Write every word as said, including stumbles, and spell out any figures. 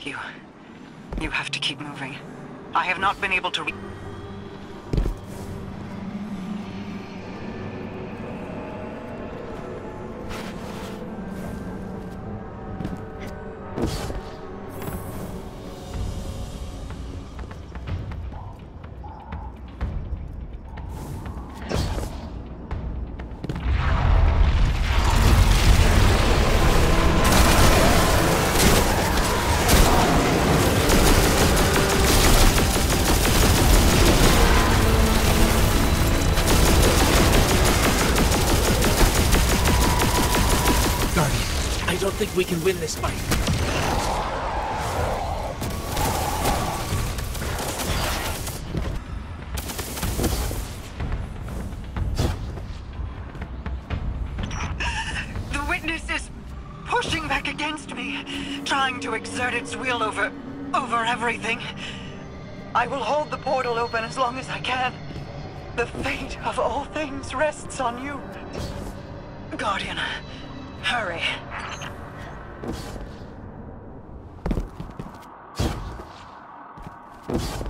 You... You have to keep moving. I have not been able to re- I don't think we can win this fight. The witness is pushing back against me, trying to exert its will over... over everything. I will hold the portal open as long as I can. The fate of all things rests on you. Guardian, hurry. You